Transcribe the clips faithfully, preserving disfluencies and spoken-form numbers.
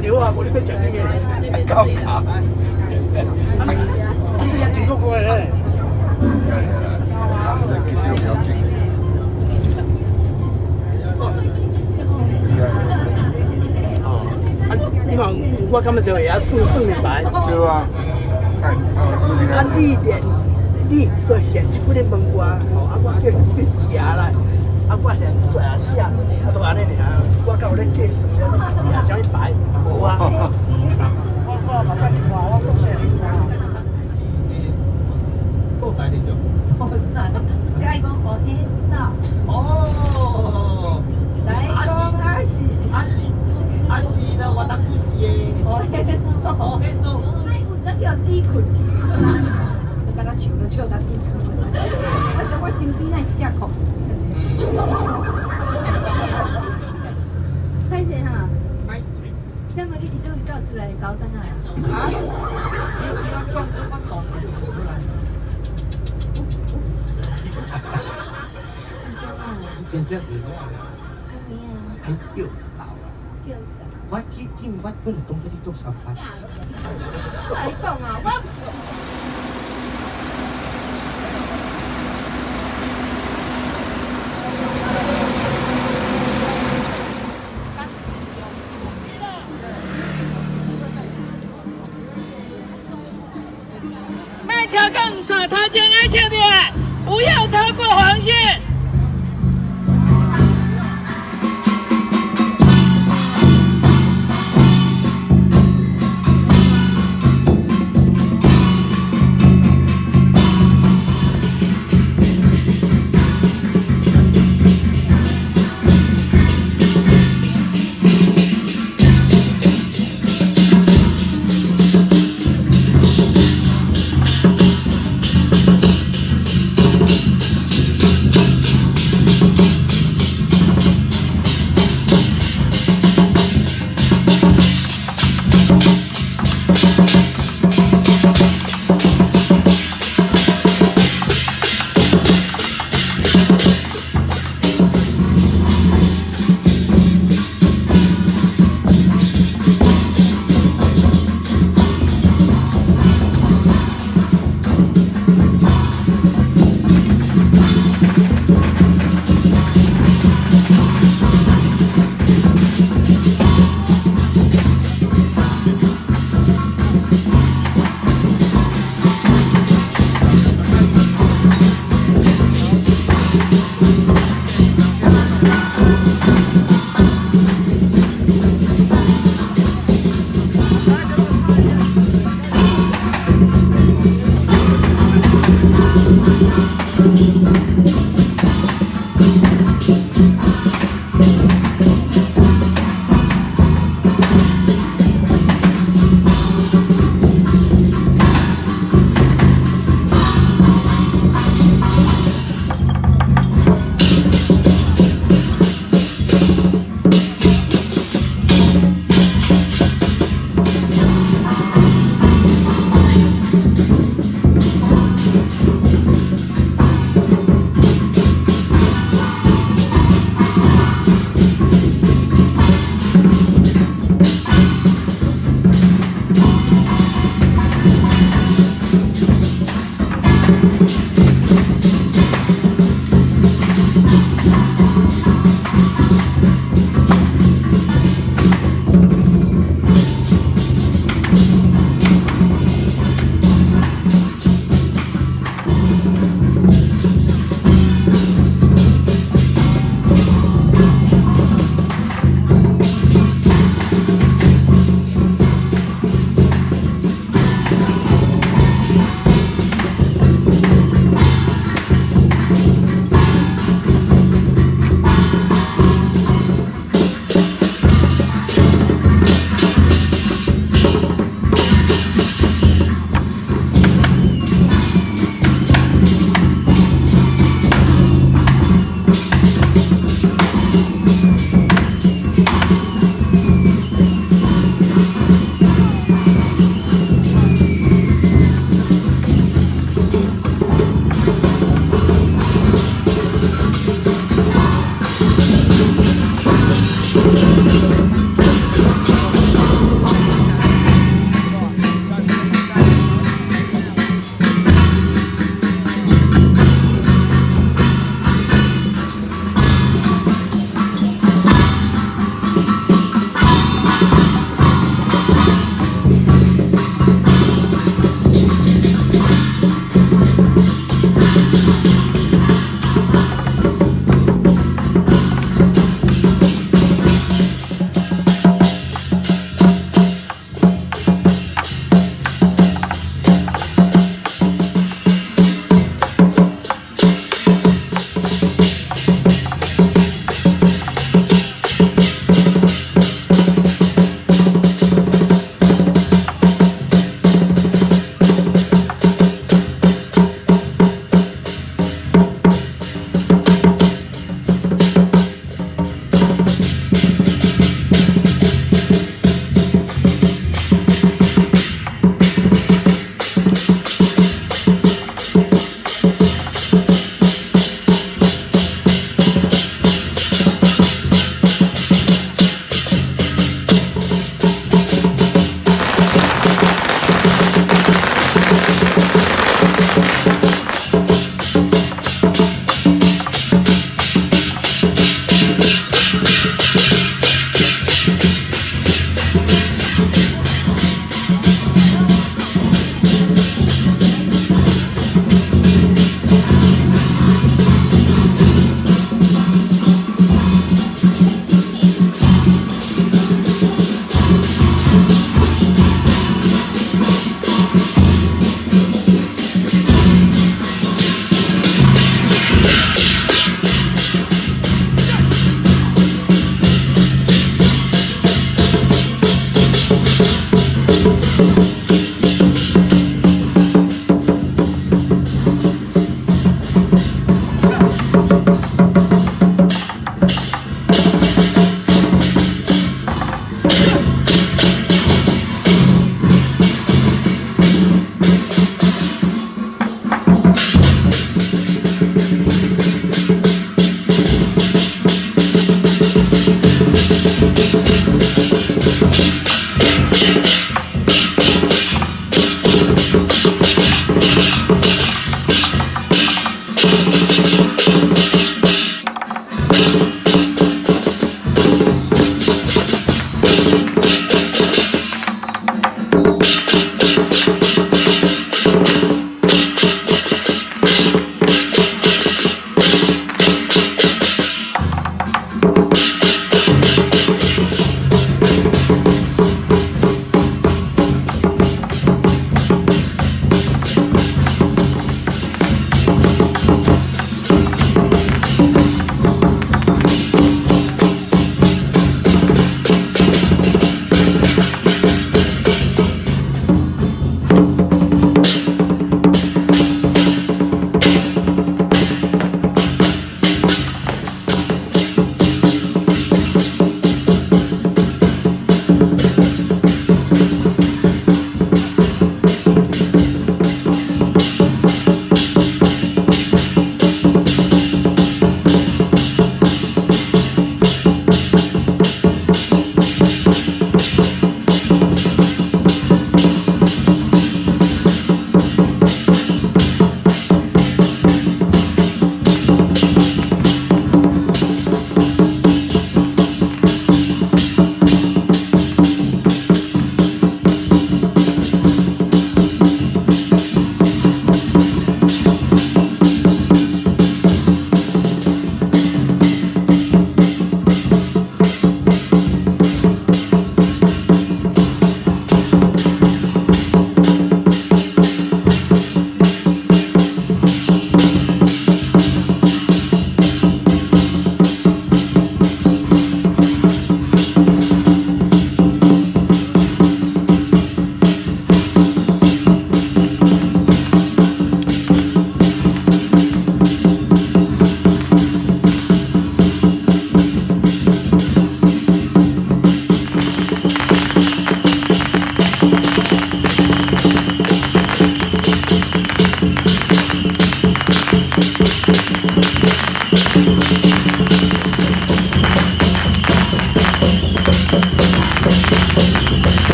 牛啊，无你要食咩嘅？高卡。你这样真够贵嘞！你望我今日就会晓算算明白。 对啊。 啊，你连你个现一几日问我，吼，啊，我叫你食来，啊，我现做啊写，啊，都安尼尔，我甲有咧计算咧，你叫你排，无啊。我我慢慢看，我讲咩？够大啲就。 即係講我聽到。 哦。 來講阿是阿是阿是啦，我當故事嘅。 我聽到。 哦，迄首。 那叫低困去，我剛剛笑都笑到低困。我想我身邊那一隻孔，歹勢哈。請問你是對教出來高三啊？啊？你不要講我講的出來。 真正係咩啊？係叫教啊！ 叫教。 我見見我本來當咗啲捉手法。 我嚟講啊，我唔是。 迈桥杠耍桃尖安全点，不要超过黄线。 Thank you.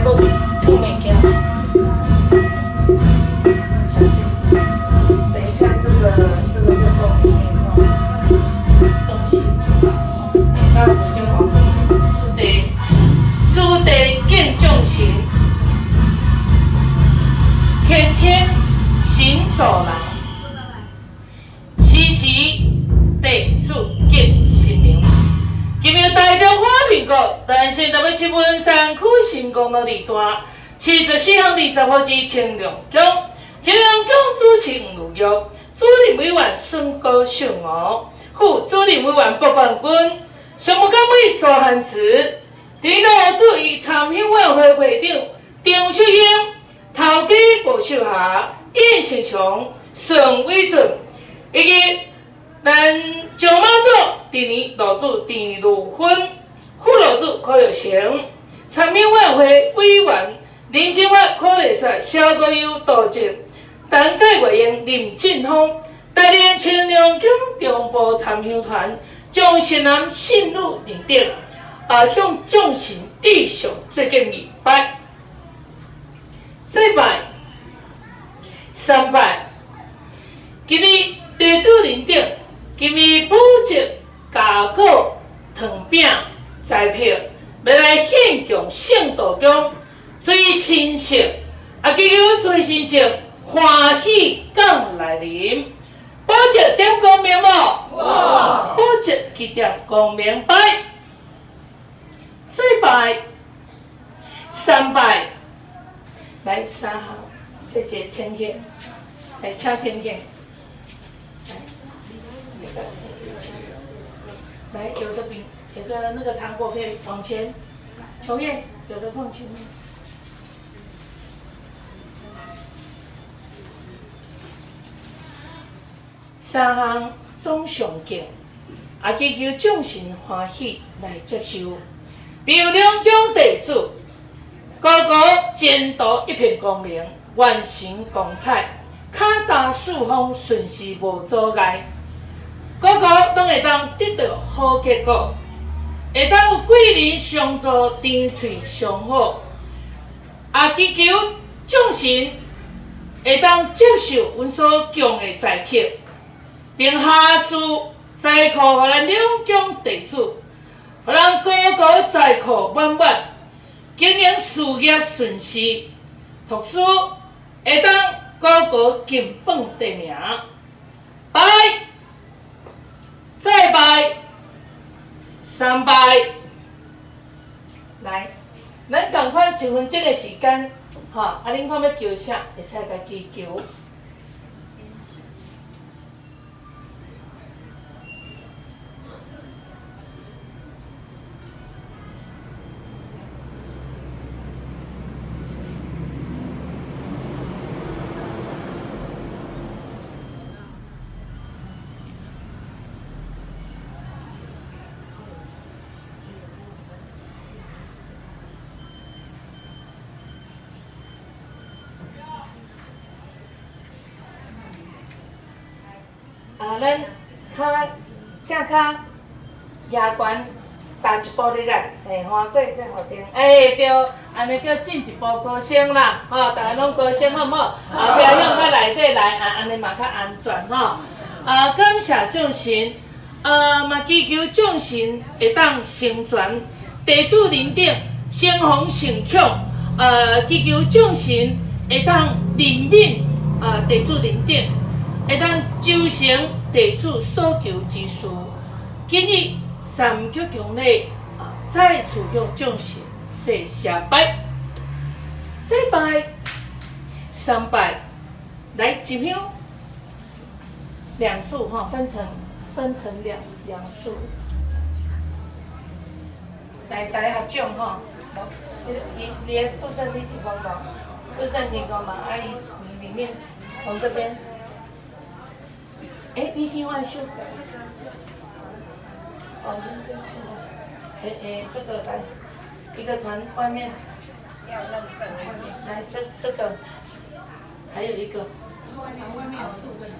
个出物件。小心，等一下这个这个就后面哈东西，那我就往主题主题见众行，天天行走人，时时地主见神明。今日大中华民国诞生台北七分山区成功路二段七十四巷二十号之清凉宫，清凉宫主持吴如玉，主任委员孙高秀娥，副主任委员박冠军，常务干委苏汉慈，第六主义参选委员会会长张秀英，头家吴秀霞、叶成强、孙伟准，以及咱上马祖第二楼主田如芬，副楼主柯有成，参选委员会委员林生发、柯丽雪、肖国友、杜静，单届委员林进峰，带领清凉宫中部参香团将神南信入认定，啊向众神致上最敬礼拜。再拜三拜，今日地主认定。今日补节、加果、糖饼、彩票，要来献供圣道宫，最神圣，啊，祈求最神圣，欢喜降来临。补节点光明无？哇！补节去点光明拜，再拜三拜，来三号，这节天天，来请天天。来，有的饼，有的那个糖果可以往前，秋叶有的放前面。三项总上敬，也祈求众神欢喜来接受。庙两宫地主，高高前途一片光明，完成光彩，脚踏四方，顺时无阻碍。个个拢会当得到好结果，会当有贵人相助，甜嘴上好。也祈求众神会当接受阮所供的财客，并下赐财库予咱两宫地主，予咱个个财库满满，经营事业顺遂，读书会当个个金榜题名。拜。再拜三拜，来，咱赶快一分钟的时间，哈，啊，恁看要叫啥，会使家己叫。啊，咱骹正骹牙关踏一步入来，嘿，换过再互定，哎对，安尼叫进一步高升啦，吼，大家拢高升好唔好？后壁向较内底来，啊，安尼嘛较安全吼。啊，感谢众神，呃，嘛祈求众神会当成全地主认定，生逢成强，呃，祈求众神会当怜悯，呃，地主认定。会当周成地主所求之事。今日三局强礼啊，再次向众神谢谢拜，再拜三拜，来一香两柱哈，分成分成两两束，来来合掌哈。你你的杜正提提供吗？杜正提供吗？阿姨，你里面从这边。哎，你听外秀。哦，那个是，哎哎，这个来，一个团外面。要让你在外面。来，这这个，还有一个。外面有杜正。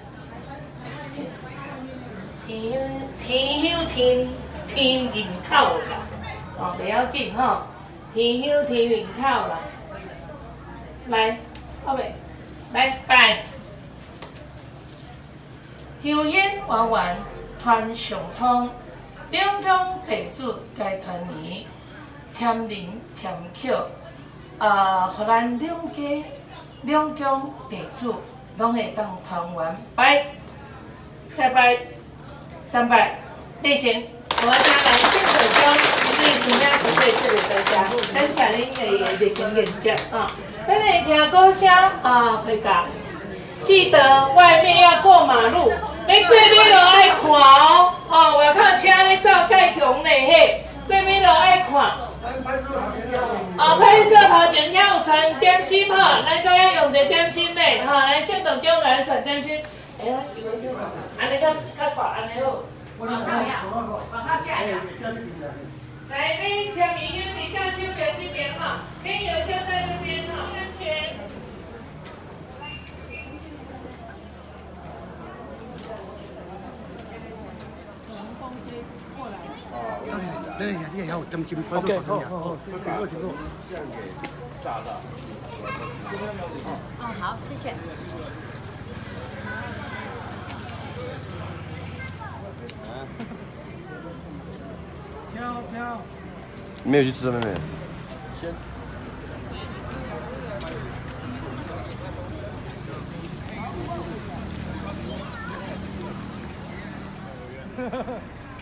天天香天天人口啦，哦，不要紧吼，天香天人口啦， 来，后尾，来拜。香烟圆圆团上苍，两江地主该团圆，甜人甜口，啊，互咱两家两江地主拢会当团圆。拜，再拜，三拜，例行。 我请来新手中，对今仔准备特别大家，感谢恁的热情演讲啊！咱会听歌声啊，回家。记得外面要过马路，要过马路爱看哦。哦，外口车咧走介强咧嘿，过马路爱看。哦，派出所头前也有传点心哈，咱再要用一个点心嘞哈，来县长中来传点心。哎，我是要叫啥？安尼较较快，安尼好。 来，你甜米烟，你向秋水这边哈，天油香在这边哈，安全。 到底，那你你也要担心拍摄怎么样？哦，行路行路。这样给炸到。 哦，好，谢谢。 挑挑， 没有去吃妹妹。先。哈哈哈。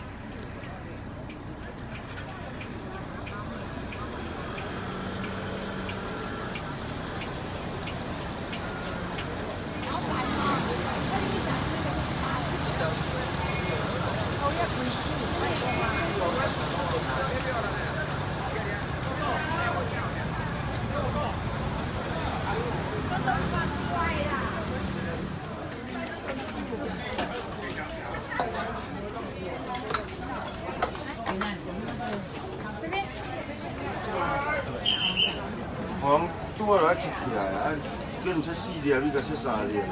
我拄我来切起来，啊，叫你切四粒，你甲切三粒。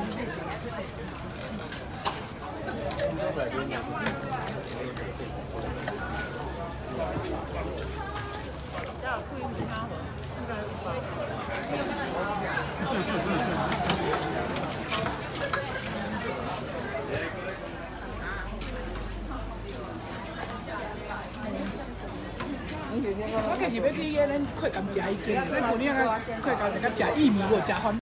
我其实要去迄咱快感食迄间，咱旧年啊快感食甲食薏米，无食番。